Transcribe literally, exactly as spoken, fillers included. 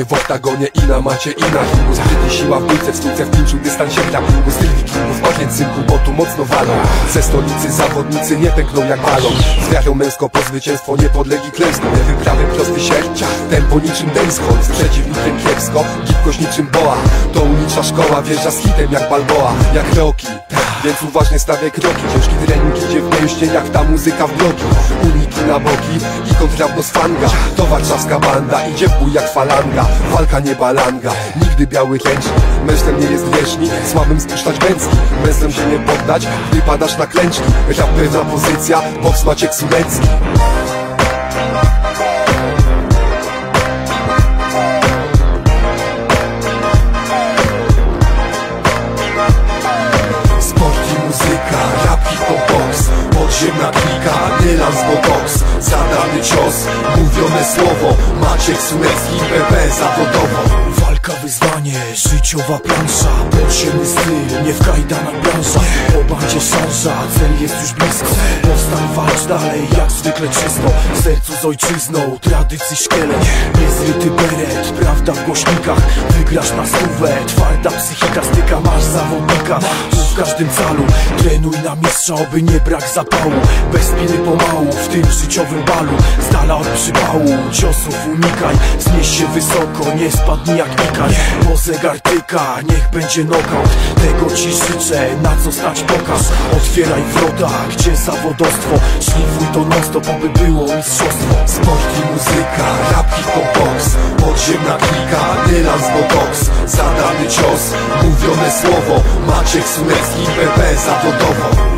oktagonie, w oktagonie i na macie i na ringu. Zbytnie siła w bójce, w stójce, w pięciu dystansie gra. Bo styl wikingów ma więc synku, bo tu mocno walą. Ze stolicy zawodnicy nie pękną jak balon. Z wiarą męsko po zwycięstwo niepodlegli klęsną. Wyprawy prosty siercia, tempo niczym dancehall. Z przeciwnikiem kiepsko, gibkość niczym boa. To ulicza szkoła, wjeżdża z hitem jak Balboa. Jak Rocky, więc uważnie stawiaj kroki. Ciężki trening idzie w mięśnie jak ta muzyka w bloki. Uniki na boki i kontrabnos fanga. To warszawska banda, idzie w bój jak falanga. Walka nie balanga, nigdy biały ręcznik. Mężem nie jest grzeszni, słabym spuszczać bęcki. Mężem się nie poddać, gdy padasz na klęczki. Rap pewna pozycja, boks Maciek Sulecki. Podziemna klika, dylans, botoks, zadany cios, mówione słowo, Maciek Sulecki, P P zawodowo. Walka, wyzwanie, życiowa plansza, podziemny styl, nie w kajdanach branża. Po bandzie szarża, cel jest już blisko. Powstań, walcz dalej, jak zwykle czysto. W sercu z ojczyzną, tradycji szkielet. Niezryty beret, prawda w głośnikach. Wygrasz na stówę, twarda psychika, styka, masz zawodnika. Tu w każdym calu, trenuj na mistrza, oby nie brak zapału. Bez spiny pomału, w tym życiowym balu. Z dala od przypału, ciosów unikaj. Wznieś się wysoko, nie spadnij jak Ikar. Bo zegar tyka, niech będzie knockout. Tego ci życzę, na co stać pokaż. Otwieraj wrota, gdzie zawodowstwo. Szlifuj to non stop, oby było mistrzostwo. Sport i muzyka, rap, hip-hop, box. Podziemna klika, dylans, botoks. Zadany cios, mówione słowo, Maciek Sulecki, P P zawodowo.